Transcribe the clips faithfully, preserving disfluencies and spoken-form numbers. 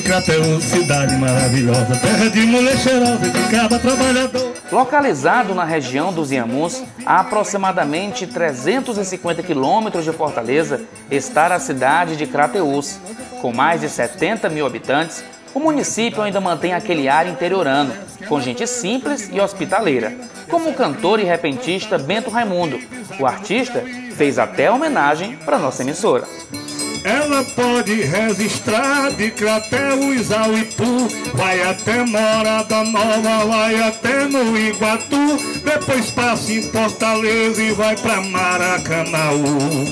Crateús, cidade maravilhosa, terra de mulher cheirosa e de cabra trabalhador. Localizado na região dos Inhamuns, a aproximadamente trezentos e cinquenta quilômetros de Fortaleza, está a cidade de Crateús. Com mais de setenta mil habitantes, o município ainda mantém aquele ar interiorano, com gente simples e hospitaleira, como o cantor e repentista Bento Raimundo. O artista fez até homenagem para nossa emissora. Ela pode registrar de Crateús ao Itu, vai até Morada Nova, vai até no Iguatu, depois passa em Fortaleza e vai para Maracanaú.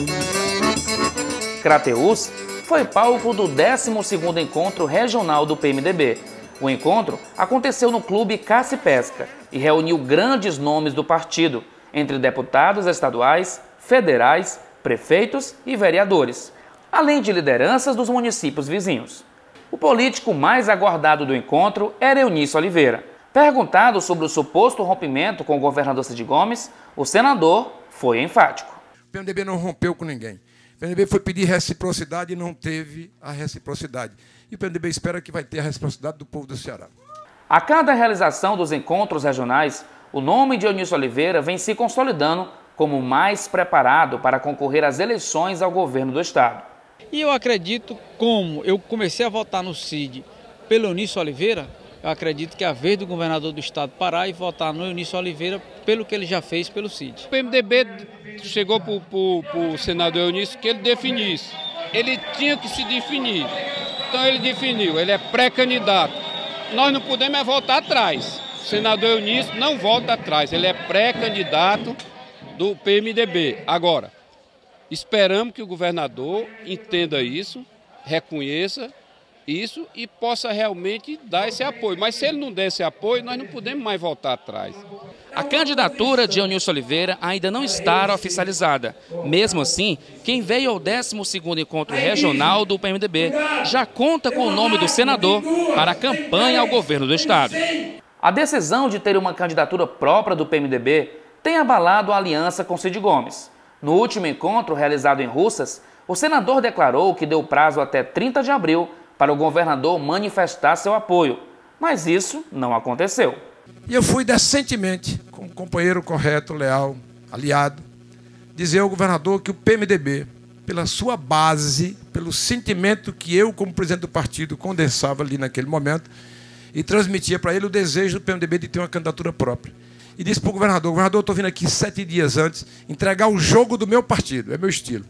Crateús foi palco do décimo segundo Encontro Regional do P M D B. O encontro aconteceu no Clube Caça e Pesca e reuniu grandes nomes do partido, entre deputados estaduais, federais, prefeitos e vereadores, além de lideranças dos municípios vizinhos. O político mais aguardado do encontro era Eunício Oliveira. Perguntado sobre o suposto rompimento com o governador Cid Gomes, o senador foi enfático. O P M D B não rompeu com ninguém. O P M D B foi pedir reciprocidade e não teve a reciprocidade. E o P M D B espera que vai ter a reciprocidade do povo do Ceará. A cada realização dos encontros regionais, o nome de Eunício Oliveira vem se consolidando como o mais preparado para concorrer às eleições ao governo do estado. E eu acredito, como eu comecei a votar no Cid pelo Eunício Oliveira, eu acredito que é a vez do governador do estado parar e votar no Eunício Oliveira pelo que ele já fez pelo Cid. O P M D B chegou para o senador Eunício que ele definisse. Ele tinha que se definir. Então ele definiu, ele é pré-candidato. Nós não podemos é voltar atrás. O senador Eunício não volta atrás, ele é pré-candidato do P M D B. Agora, esperamos que o governador entenda isso, reconheça isso e possa realmente dar esse apoio. Mas se ele não der esse apoio, nós não podemos mais voltar atrás. A candidatura de Eunício Oliveira ainda não está oficializada. Mesmo assim, quem veio ao décimo segundo Encontro Regional do P M D B já conta com o nome do senador para a campanha ao governo do estado. A decisão de ter uma candidatura própria do P M D B tem abalado a aliança com Cid Gomes. No último encontro realizado em Russas, o senador declarou que deu prazo até trinta de abril para o governador manifestar seu apoio, mas isso não aconteceu. E eu fui decentemente, como companheiro correto, leal, aliado, dizer ao governador que o P M D B, pela sua base, pelo sentimento que eu, como presidente do partido, condensava ali naquele momento, e transmitia para ele o desejo do P M D B de ter uma candidatura própria. E disse para o governador, governador, eu estou vindo aqui sete dias antes entregar o jogo do meu partido, é meu estilo.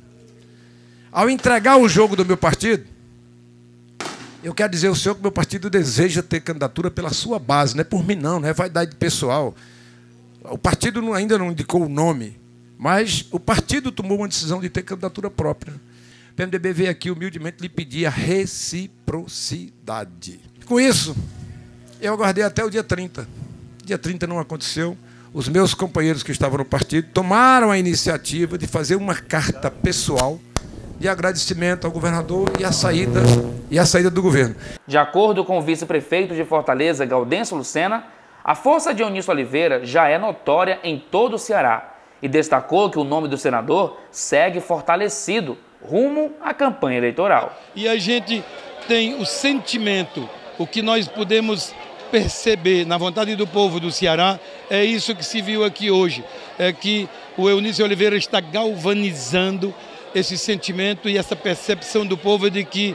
Ao entregar o jogo do meu partido, eu quero dizer ao senhor que o meu partido deseja ter candidatura pela sua base, não é por mim não, não é vaidade pessoal. O partido não, ainda não indicou o nome, mas o partido tomou uma decisão de ter candidatura própria. O P M D B veio aqui humildemente lhe pedir a reciprocidade. Com isso, eu aguardei até o dia trinta. Dia trinta não aconteceu. Os meus companheiros que estavam no partido tomaram a iniciativa de fazer uma carta pessoal de agradecimento ao governador e a saída, e a saída do governo. De acordo com o vice-prefeito de Fortaleza, Gaudêncio Lucena, a força de Eunício Oliveira já é notória em todo o Ceará e destacou que o nome do senador segue fortalecido rumo à campanha eleitoral. E a gente tem o sentimento, o que nós podemos perceber na vontade do povo do Ceará, é isso que se viu aqui hoje, é que o Eunício Oliveira está galvanizando esse sentimento e essa percepção do povo de que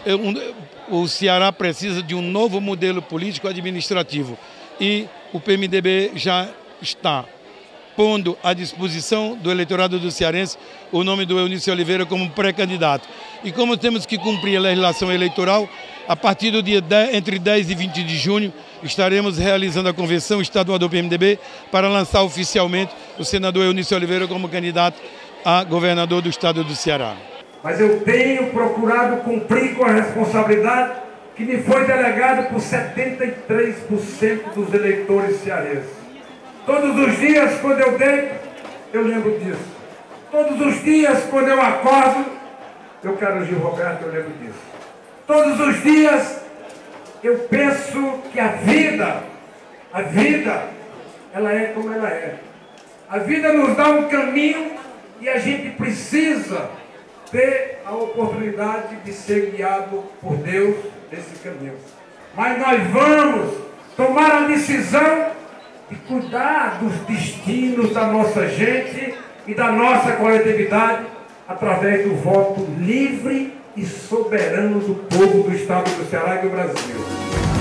o Ceará precisa de um novo modelo político administrativo. E o P M D B já está pondo à disposição do eleitorado do cearense o nome do Eunício Oliveira como pré-candidato. E como temos que cumprir a legislação eleitoral, a partir do dia dez, entre dez e vinte de junho, estaremos realizando a convenção estadual do P M D B para lançar oficialmente o senador Eunício Oliveira como candidato a governador do estado do Ceará. Mas eu tenho procurado cumprir com a responsabilidade que me foi delegada por setenta e três por cento dos eleitores cearenses. Todos os dias, quando eu deito, eu lembro disso. Todos os dias, quando eu acordo, eu quero Gil Roberto, eu lembro disso. Todos os dias, eu penso que a vida, a vida, ela é como ela é. A vida nos dá um caminho e a gente precisa ter a oportunidade de ser guiado por Deus nesse caminho. Mas nós vamos tomar a decisão de cuidar dos destinos da nossa gente e da nossa coletividade através do voto livre e soberano do povo do Estado do Ceará e do Brasil.